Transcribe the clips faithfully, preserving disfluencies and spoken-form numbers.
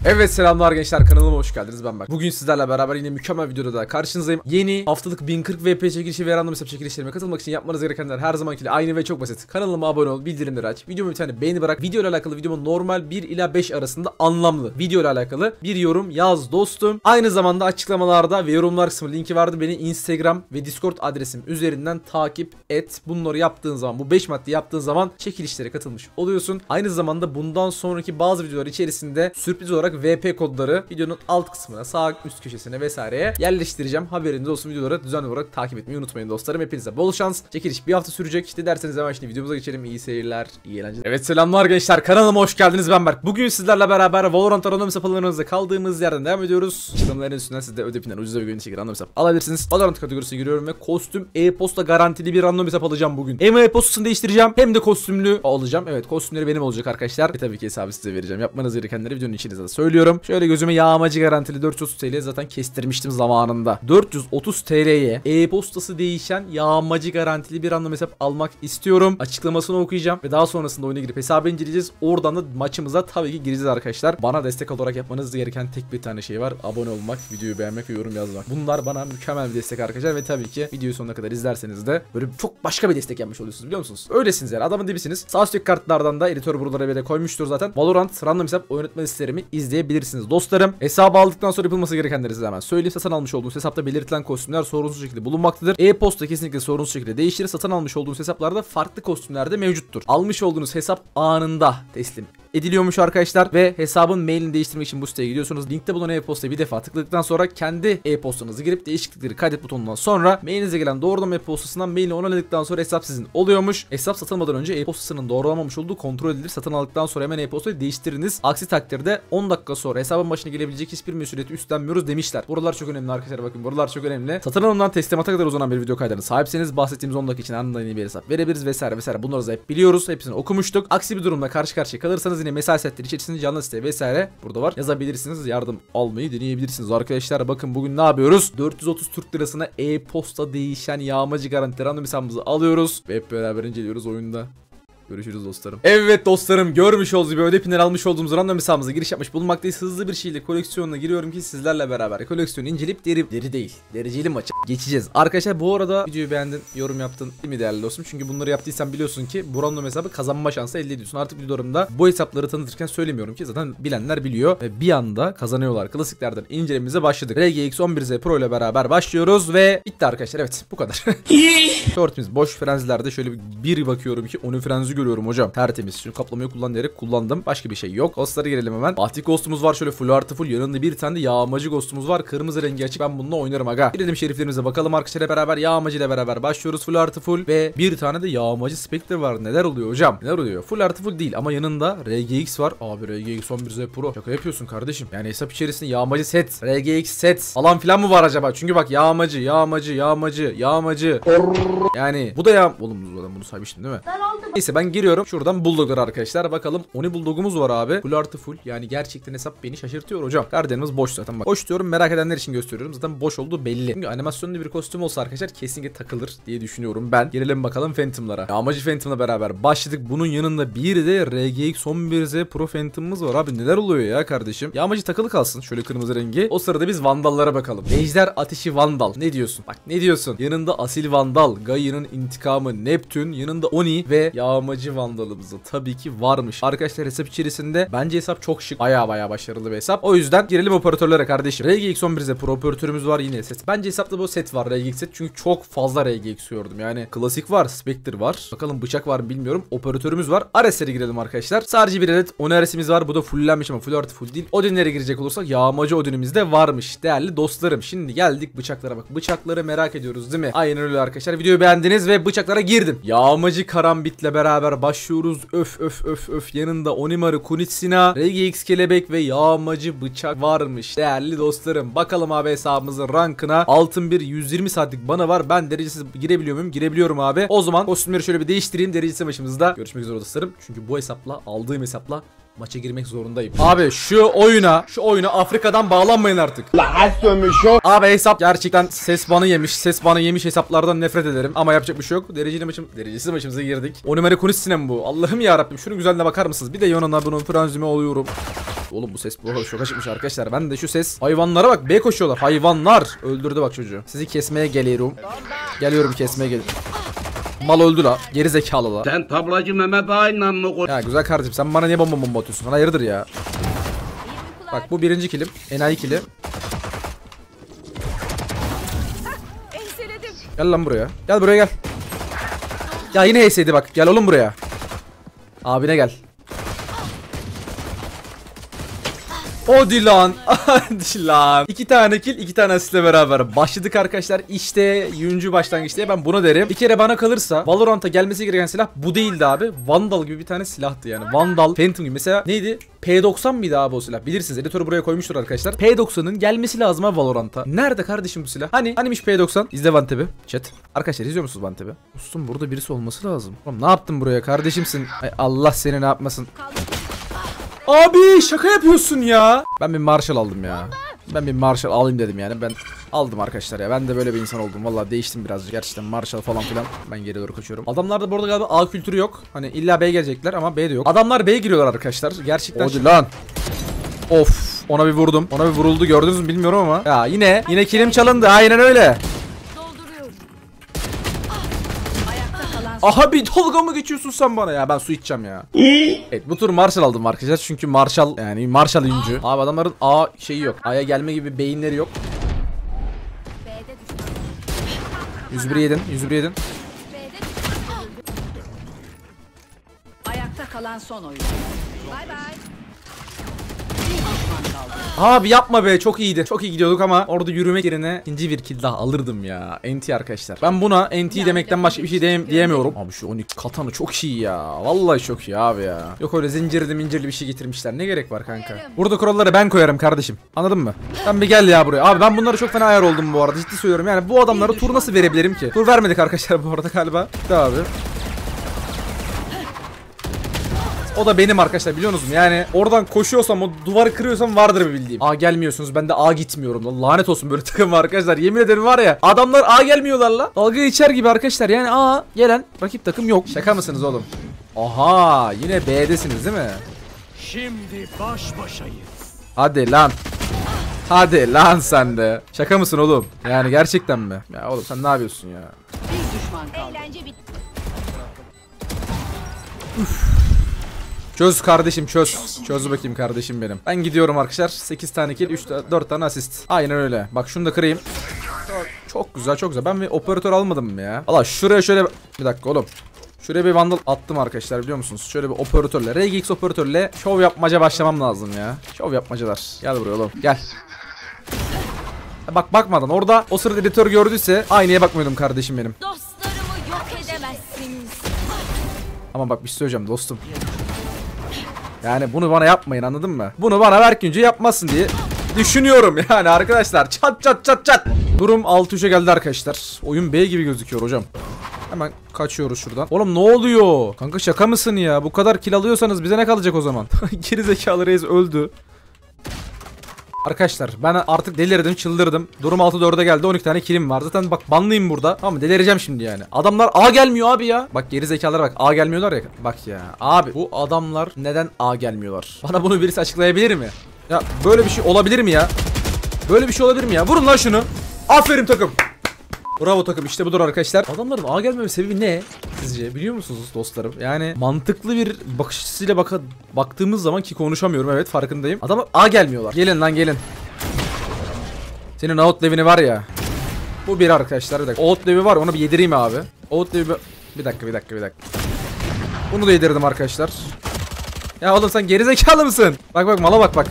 Evet, selamlar gençler, kanalıma hoş geldiniz. Ben bak. Bugün sizlerle beraber yine mükemmel videoda daha karşınızdayım. Yeni haftalık bin kırk V P çekilişi ve random hesap çekilişlerime katılmak için yapmanız gerekenler her zamankiyle aynı ve çok basit. Kanalıma abone ol, bildirimleri aç, videomu bir tane beğeni bırak. Video ile alakalı videomu normal bir ila beş arasında anlamlı video ile alakalı bir yorum yaz dostum. Aynı zamanda açıklamalarda ve yorumlar kısmı linki vardı. Beni Instagram ve Discord adresim üzerinden takip et. Bunları yaptığın zaman, bu beş madde yaptığın zaman çekilişlere katılmış oluyorsun. Aynı zamanda bundan sonraki bazı videolar içerisinde sürpriz olarak V P kodları videonun alt kısmına, sağ üst köşesine vesaireye yerleştireceğim. Haberiniz olsun, videoları düzenli olarak takip etmeyi unutmayın dostlarım. Hepinize bol şans. Çekiliş bir hafta sürecek. İşte derseniz hemen şimdi videomuza geçelim. İyi seyirler, iyi eğlenceler. Evet, selamlar gençler. Kanalıma hoş geldiniz. Ben Berk. Bugün sizlerle beraber Valorant random hesap alımlarımızda kaldığımız yerden devam ediyoruz. Açıklamaların üstünden siz de ödepinden ucuza bir gün için random hesap alabilirsiniz. Valorant kategorisine giriyorum ve kostüm e-posta garantili bir random hesap alacağım bugün. Hem e-postasını değiştireceğim hem de kostümlü alacağım. Evet, kostümleri benim olacak arkadaşlar. E tabii ki hesabı size vereceğim. Yapmanız gerekenleri videonun içinde de söylüyorum. Şöyle gözüme yağmacı garantili dört yüz otuz TL zaten kestirmiştim zamanında. dört yüz otuz TL'ye e-postası değişen yağmacı garantili bir random hesap almak istiyorum. Açıklamasını okuyacağım ve daha sonrasında oyuna girip hesabı inceleyeceğiz. Oradan da maçımıza tabii ki gireceğiz arkadaşlar. Bana destek olarak yapmanız gereken tek bir tane şey var. Abone olmak, videoyu beğenmek ve yorum yazmak. Bunlar bana mükemmel bir destek arkadaşlar ve tabii ki videoyu sonuna kadar izlerseniz de böyle çok başka bir destek yapmış oluyorsunuz, biliyor musunuz? Öylesiniz yani, adamın dibisiniz. Sağ üstteki kartlardan da editör buralara böyle koymuştur zaten. Valorant random hesap oynatma listelerimi izleyebilirsiniz dostlarım. Hesabı aldıktan sonra yapılması gerekenleri size hemen söyleyeyim. Satın almış olduğunuz hesapta belirtilen kostümler sorunsuz şekilde bulunmaktadır. E-posta kesinlikle sorunsuz şekilde değiştirir. Satın almış olduğunuz hesaplarda farklı kostümler de mevcuttur. Almış olduğunuz hesap anında teslim ediliyormuş arkadaşlar ve hesabın mailini değiştirmek için bu siteye gidiyorsunuz. Linkte bulunan e-postayı bir defa tıkladıktan sonra kendi e-postanızı girip değişiklikleri kaydet butonundan sonra mailinize gelen doğrulama e-postasından mailini onayladıktan sonra hesap sizin oluyormuş. Hesap satılmadan önce e-postasının doğrulamamış olduğu kontrol edilir. Satın aldıktan sonra hemen e-postayı değiştiriniz. Aksi takdirde on dakika sonra hesabın başına gelebilecek hiçbir mesuliyeti üstlenmiyoruz demişler. Buralar çok önemli arkadaşlar, bakın buralar çok önemli. Satın alımdan teslimata kadar uzanan bir video kaydına sahipseniz bahsettiğimiz on dakika için anında yeni bir hesap verebiliriz vesaire vesaire. Bunları da hep biliyoruz. Hepsini okumuştuk. Aksi bir durumda karşı karşıya kalırsanız yine mesai setleri içerisinde canlı site vesaire burada var. Yazabilirsiniz. Yardım almayı deneyebilirsiniz arkadaşlar. Bakın bugün ne yapıyoruz? dört yüz otuz Türk lirasına e-posta değişen yağmacı garanti random hesabımızı alıyoruz ve hep beraber inceliyoruz oyunda. Görüşürüz dostlarım. Evet dostlarım, görmüş olduğunuz gibi ödepinler almış olduğumuz random hesabımıza giriş yapmış bulunmaktayız. Hızlı bir şekilde koleksiyonuna giriyorum ki sizlerle beraber koleksiyonu inceleyip deri, deri değil, dereceli maça geçeceğiz. Arkadaşlar bu arada videoyu beğendin, yorum yaptın değil mi değerli dostum? Çünkü bunları yaptıysan biliyorsun ki bu random hesabı kazanma şansı elde ediyorsun. Artık videolarımda bu hesapları tanıtırken söylemiyorum ki zaten bilenler biliyor. Ve bir anda kazanıyorlar. Klasiklerden incelememize başladık. R G X on bir Z Pro ile beraber başlıyoruz ve bitti arkadaşlar. Evet, bu kadar. Shortimiz boş. Frenzilerde şöyle bir bakıyorum ki onu frenzi görüyorum hocam. Tertemiz. Şunu kaplamayı kullan diyerek kullandım. Başka bir şey yok. Ghostlara girelim hemen. Fatih ghostumuz var. Şöyle full artı full. Yanında bir tane de yağmacı ghostumuz var. Kırmızı rengi açık. Ben bununla oynarım aga. Girelim şeriflerimize bakalım arkadaşlar, beraber yağmacı ile beraber başlıyoruz. Full artı full ve bir tane de yağmacı Spectre var. Neler oluyor hocam? Neler oluyor? Full artı full değil ama yanında R G X var. Abi R G X on bir Z Pro. Şaka yapıyorsun kardeşim. Yani hesap içerisinde yağmacı set, R G X set falan filan mı var acaba? Çünkü bak yağmacı, yağmacı, yağmacı, yağmacı. Yani bu da ya... Oğlum zaten bunu saymıştım değil mi? Neyse ben giriyorum. Şuradan bulldoglar arkadaşlar. Bakalım. Oni bulldogumuz var abi. Full artı full. Yani gerçekten hesap beni şaşırtıyor hocam. Gardiyanımız boş zaten bak. Boş diyorum, merak edenler için gösteriyorum. Zaten boş olduğu belli. Çünkü animasyonlu bir kostüm olsa arkadaşlar kesinlikle takılır diye düşünüyorum ben. Gelelim bakalım Phantom'lara. Yağmacı Phantom'la beraber başladık. Bunun yanında bir de R G X on bir Z Pro Phantom'ımız var abi. Neler oluyor ya kardeşim? Yağmacı takılı kalsın. Şöyle kırmızı rengi. O sırada biz Vandal'lara bakalım. Ejder Ateşi Vandal. Ne diyorsun? Bak ne diyorsun? Yanında Asil Vandal, Gaia'nın intikamı Neptün, yanında Oni ve yağmacı Vandal'ımızı tabii ki varmış. Arkadaşlar hesap içerisinde bence hesap çok şık. Baya baya başarılı bir hesap. O yüzden girelim operatörlere kardeşim. R G X on bir Z Pro operatörümüz var yine set. Bence hesapta bu set var, R G X set. Çünkü çok fazla R G X gördüm. Yani klasik var, Spectre var. Bakalım bıçak var mı bilmiyorum. Operatörümüz var. Ares'lere girelim arkadaşlar. Sadece bir adet Oni Ares'imiz var. Bu da fulllenmiş ama full artı full değil. Odin'lere girecek olursak yağmacı Odin'imiz de varmış. Değerli dostlarım. Şimdi geldik bıçaklara bak. Bıçakları merak ediyoruz değil mi? Aynen öyle arkadaşlar. Videoyu beğendiniz ve bıçaklara girdim. Yağmacı Karambit'le beraber başlıyoruz. Öf öf öf öf. Yanında Onimaru Kunitsina, R G X kelebek ve yağmacı bıçak varmış. Değerli dostlarım. Bakalım abi hesabımızın rankına. Altın bir yüz yirmi saatlik bana var. Ben derecesiz girebiliyor muyum? Girebiliyorum abi. O zaman kostümleri şöyle bir değiştireyim. Derecesi başımızda. Görüşmek üzere dostlarım. Çünkü bu hesapla, aldığım hesapla maça girmek zorundayım. Abi şu oyuna, şu oyuna Afrika'dan bağlanmayın artık. Abi hesap gerçekten ses banı yemiş. Ses banı yemiş hesaplardan nefret ederim. Ama yapacak bir şey yok. Dereceli maçım, derecesiz maçımıza girdik. O numara Kunitsina mı bu? Allah'ım ya Rabbim, şunun güzelliğine bakar mısınız? Bir de yanına bunun franzime oluyorum. Oğlum bu ses bu arada şoka çıkmış arkadaşlar. Ben de şu ses. Hayvanlara bak, B koşuyorlar. Hayvanlar. Öldürdü bak çocuğu. Sizi kesmeye geliyorum. Geliyorum kesmeye gel. Mal öldü la. Geri zekalı la. Sen tablacı Mehmet Ağa'yla mı koş? Ya güzel kardeşim, sen bana niye bomba bomba atıyorsun? Bana hayırdır ya. Bak bu birinci kilim. Enayi kili. Gel lan buraya. Gel buraya gel. Ya yine H S'ydi bak. Gel oğlum buraya. Abine gel. Hadi lan. Hadi lan. İki tane kill, iki tane asistle beraber başladık arkadaşlar. İşte yüncü başlangıç diye ben bunu derim. Bir kere bana kalırsa Valorant'a gelmesi gereken silah bu değildi abi. Vandal gibi bir tane silahtı yani. Vandal, Phantom gibi. Mesela neydi? P doksan mıydı abi o silah? Bilirsiniz, editörü buraya koymuştur arkadaşlar. P doksanın gelmesi lazım abi Valorant'a. Nerede kardeşim bu silah? Hani? Hanimiş P doksan? İzle Vantep'i. Chat. Arkadaşlar izliyor musunuz Vantep'i? Ustum burada birisi olması lazım. Oğlum ne yaptın buraya kardeşimsin? Ay Allah seni ne yapmasın. Abi şaka yapıyorsun ya. Ben bir Marshall aldım ya. Ben bir Marshall alayım dedim yani. Ben aldım arkadaşlar ya. Ben de böyle bir insan oldum. Vallahi değiştim birazcık. Gerçekten Marshall falan filan. Ben geri doğru kaçıyorum. Adamlarda bu arada galiba A kültürü yok. Hani illa B'ye gelecekler ama B de yok. Adamlar B'ye giriyorlar arkadaşlar. Gerçekten. Hadi lan. Of. Ona bir vurdum. Ona bir vuruldu, gördünüz mü bilmiyorum ama. Ya yine yine kilim çalındı. Aynen öyle. Aha bir dalga mı geçiyorsun sen bana ya? Ben su içeceğim ya. Evet bu tur Marshall aldım arkadaşlar. Çünkü Marshall yani Marshall yüncü. Abi adamların A şeyi yok. A'ya gelme gibi beyinleri yok. yüz bir yedin. yüz bir yedin. Ayakta kalan son oyun. Bay bay. Abi yapma be, çok iyiydi. Çok iyi gidiyorduk ama orada yürümek yerine ikinci bir kill daha alırdım ya. N T arkadaşlar. Ben buna N T demekten başka bir şey diyem diyemiyorum. Abi şu on iki katanı çok iyi ya. Vallahi çok iyi abi ya. Yok öyle zincirli mincirli bir şey getirmişler. Ne gerek var kanka? Burada kuralları ben koyarım kardeşim. Anladın mı? Sen bir gel ya buraya. Abi ben bunları çok fena ayar oldum bu arada. Ciddi söylüyorum. Yani bu adamlara tur nasıl verebilirim ki? Tur vermedik arkadaşlar bu arada galiba. Gitti abi. O da benim arkadaşlar, biliyor musunuz? Yani oradan koşuyorsam, o duvarı kırıyorsam vardır bir bildiğim. A gelmiyorsunuz, ben de A gitmiyorum lan. Lanet olsun böyle takım arkadaşlar. Yemin ederim var ya, adamlar A gelmiyorlar la. Dalga geçer gibi arkadaşlar. Yani A gelen rakip takım yok. Şaka mısınız oğlum? Aha yine B'desiniz değil mi? Şimdi baş başayız. Hadi lan. Hadi lan sen de. Şaka mısın oğlum? Yani gerçekten mi? Ya oğlum sen ne yapıyorsun ya? Bir düşman kaldı. Eğlence bitti. Çöz kardeşim çöz. Çöz bakayım kardeşim benim. Ben gidiyorum arkadaşlar. sekiz tane kill, üç dört tane asist. Aynen öyle. Bak şunu da kırayım. Çok, çok güzel, çok güzel. Ben bir operatör almadım mı ya? Allah şuraya şöyle bir dakika oğlum. Şuraya bir vandal attım arkadaşlar, biliyor musunuz? Şöyle bir operatörle, R G X operatörle şov yapmaca başlamam lazım ya. Şov yapmacalar. Gel buraya oğlum. Gel. Bak bakmadan orada o sırada editör gördüyse aynaya bakmıyordum kardeşim benim. Dostlarımı yok edemezsiniz. Ama bak bir şey söyleyeceğim dostum. Yani bunu bana yapmayın, anladın mı? Bunu bana Berkünce yapmasın diye düşünüyorum yani arkadaşlar. Çat çat çat çat. Durum altı üçe geldi arkadaşlar. Oyun B gibi gözüküyor hocam. Hemen kaçıyoruz şuradan. Oğlum ne oluyor? Kanka şaka mısın ya? Bu kadar kill alıyorsanız bize ne kalacak o zaman? Geri zekalı reis öldü. Arkadaşlar ben artık delirdim, çıldırdım. Durum altı dörde geldi, on iki tane killim var. Zaten bak banlıyım burada. Tamam mı? Delireceğim şimdi yani. Adamlar A gelmiyor abi ya. Bak geri zekalara bak. A gelmiyorlar ya. Bak ya. Abi bu adamlar neden A gelmiyorlar? Bana bunu birisi açıklayabilir mi? Ya böyle bir şey olabilir mi ya? Böyle bir şey olabilir mi ya? Vurun lan şunu. Aferin takım. Bravo takım, işte budur arkadaşlar. Adamların A gelmeme sebebi ne sizce, biliyor musunuz dostlarım? Yani mantıklı bir bakış açısıyla baka, baktığımız zaman, ki konuşamıyorum, evet farkındayım. Adamlar A gelmiyorlar. Gelin lan gelin. Senin outlevini var ya. Bu bir arkadaşlar, bir dakika. Outlevi var, onu bir yedireyim abi. Outlevi bir... bir dakika bir dakika bir dakika. Bunu da yedirdim arkadaşlar. Ya oğlum sen gerizekalı mısın? Bak bak mala bak bak.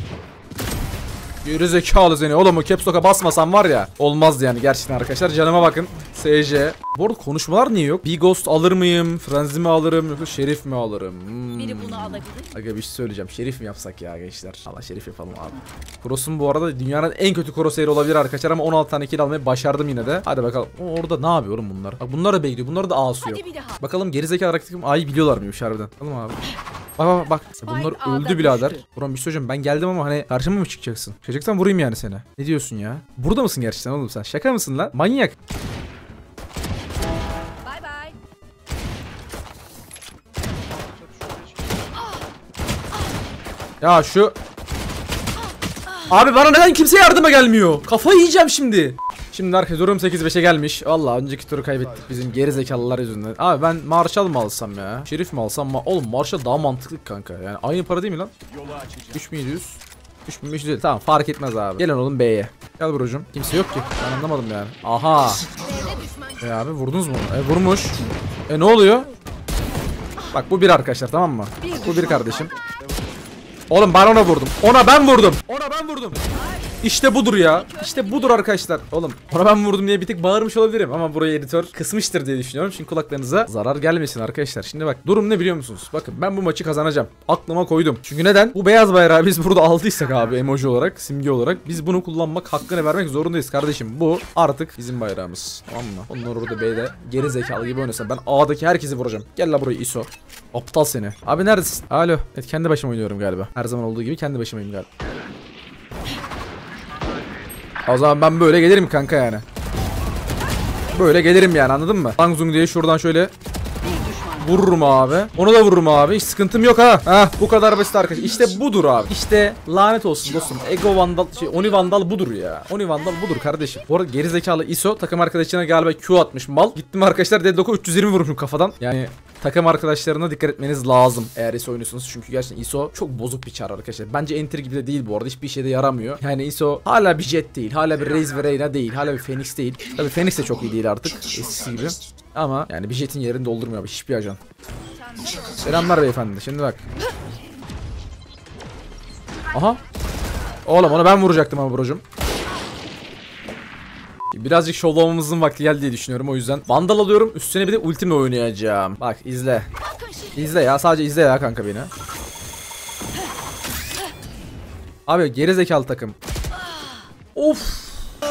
Geri zekalı seni oğlum, o caps lock'a basmasam var ya olmazdı yani gerçekten arkadaşlar. Canıma bakın. S J. Bu arada konuşmalar niye yok? Bir ghost alır mıyım? Frenzy mi alırım yoksa şerif mi alırım? Hmm. Biri bunu alabilir. Aga bir şey söyleyeceğim. Şerif mi yapsak ya gençler? Allah şerif yapalım abi. Cross'um bu arada dünyanın en kötü crosshair olabilir arkadaşlar ama on altı tane kill almayı başardım yine de. Hadi bakalım. O, orada ne yapıyor oğlum bunlar? Bak bunlar da bekliyor. Bunlar da A'sı yok. Bakalım gerizekalı rakibim A'yı biliyorlar mıymış harbiden? Bakalım abi. Bak bak bak. Bunlar öldü birader. Buram bir şey söyleyeceğim. Ben geldim ama hani karşıma mı çıkacaksın? Çıkacaksan vurayım yani seni. Ne diyorsun ya? Burada mısın gerçekten oğlum sen? Şaka mısın lan? Manyak. Bay bay. Ya şu Abi bana neden kimse yardıma gelmiyor? Kafayı yiyeceğim şimdi. Şimdi arkadaşlar durum sekiz beşe gelmiş. Valla önceki turu kaybettik bizim geri zekalılar yüzünden. Abi ben Marshall mı alsam ya? Şerif mi alsam mı? Oğlum Marshall daha mantıklı kanka. Yani aynı para değil mi lan? üç bin yedi yüz. üç bin beş yüz elli. Tamam fark etmez abi. Gelin oğlum B'ye. Gel brocum. Kimse yok ki. Ben anlamadım yani. Aha. E abi vurdunuz mu? E vurmuş. E ne oluyor? Bak bu bir arkadaşlar, tamam mı? Bu bir kardeşim. Oğlum ben ona vurdum. Ona ben vurdum. Ona ben vurdum. İşte budur ya. İşte budur arkadaşlar. Oğlum ona ben vurdum diye bir tık bağırmış olabilirim ama burayı editör kısmıştır diye düşünüyorum. Çünkü kulaklarınıza zarar gelmesin arkadaşlar. Şimdi bak durum ne biliyor musunuz? Bakın ben bu maçı kazanacağım. Aklıma koydum. Çünkü neden? Bu beyaz bayrağı biz burada aldıysak abi emoji olarak, simge olarak biz bunu kullanmak, hakkını vermek zorundayız kardeşim. Bu artık bizim bayrağımız. Tamam mı? Onlar orada B'de geri zekalı gibi oynasın. Ben A'daki herkesi vuracağım. Gel la buraya I S O. Aptal seni. Abi neredesin? Alo. Evet kendi başıma oynuyorum galiba. Her zaman olduğu gibi kendi başımayım galiba. O zaman ben böyle gelirim kanka yani. Böyle gelirim yani, anladın mı? Bang zung diye şuradan şöyle vururum abi. Onu da vururum abi. Hiç sıkıntım yok ha. Ha bu kadar basit arkadaş. İşte budur abi. İşte lanet olsun dostum. Ego Vandal şey Oni Vandal budur ya. Oni Vandal budur kardeşim. Bu arada gerizekalı I S O takım arkadaşına galiba Q atmış mal. Gittim arkadaşlar Deadlock'a üç yüz yirmi vurmuşum kafadan. Yani takım arkadaşlarına dikkat etmeniz lazım eğer I S O oynuyorsunuz. Çünkü gerçekten I S O çok bozuk bir çar arkadaşlar. Bence Enter gibi de değil bu arada. Hiçbir şeyde yaramıyor. Yani I S O hala bir Jet değil. Hala bir Raze ve Reyna değil. Hala bir Phoenix değil. Tabii Phoenix de çok iyi değil artık. Eskisi gibi. Ama yani bir Jet'in yerini doldurmuyor hiçbir ajan. Selamlar beyefendi. Şimdi bak. Aha. Oğlum onu ben vuracaktım ama brocum. Birazcık şovlamamızın vakti geldi diye düşünüyorum. O yüzden Vandal alıyorum. Üstüne bir de ultimle oynayacağım. Bak izle. İzle ya. Sadece izle ya kanka beni. Abi geri zekalı takım. Of.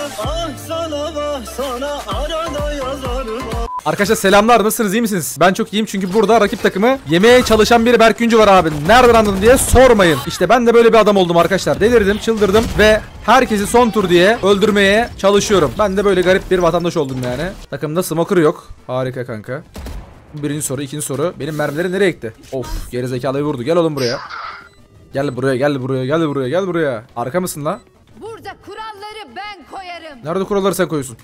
Arkadaşlar selamlar, nasılsınız, iyi misiniz? Ben çok iyiyim çünkü burada rakip takımı yemeye çalışan bir Berk Güncü var abi. Nereden anladın diye sormayın. İşte ben de böyle bir adam oldum arkadaşlar. Delirdim, çıldırdım ve herkesi son tur diye öldürmeye çalışıyorum. Ben de böyle garip bir vatandaş oldum yani. Takımda smoker yok. Harika kanka. Birinci soru, ikinci soru. Benim mermilerim nereye gitti? Of, gerizekalıyı vurdu. Gel oğlum buraya. Gel buraya, gel buraya, gel buraya, gel buraya. Arka mısın la? Burada kuralları ben koyarım. Nerede kuralları sen koyuyorsun?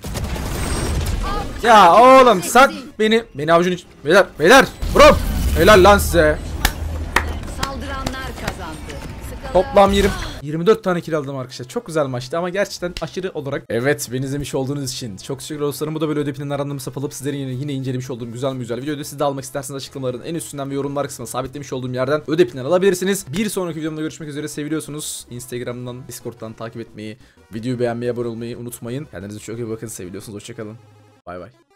Ya oğlum sen beni beni avucun iç. Beyler beyler bro. Helal lan size. Saldıranlar kazandı. Sıkılan... Toplam yirmi yirmi dört tane kill aldım arkadaşlar. Çok güzel maçtı ama gerçekten aşırı olarak. Evet, beni izlemiş olduğunuz için çok teşekkür dostlarım. Bu da böyle ödepinin arandığımı sapılıp sizlerin yine, yine incelemiş olduğum güzel mi güzel videoyu da siz de almak isterseniz açıklamaların en üstünden ve yorumlar kısmına sabitlemiş olduğum yerden ödepinden alabilirsiniz. Bir sonraki videomda görüşmek üzere, seviliyorsunuz. Instagram'dan, Discord'dan takip etmeyi, videoyu beğenmeyi, abone olmayı unutmayın. Kendinize çok iyi bakın, seviliyorsunuz. Hoşçakalın. Bay bay.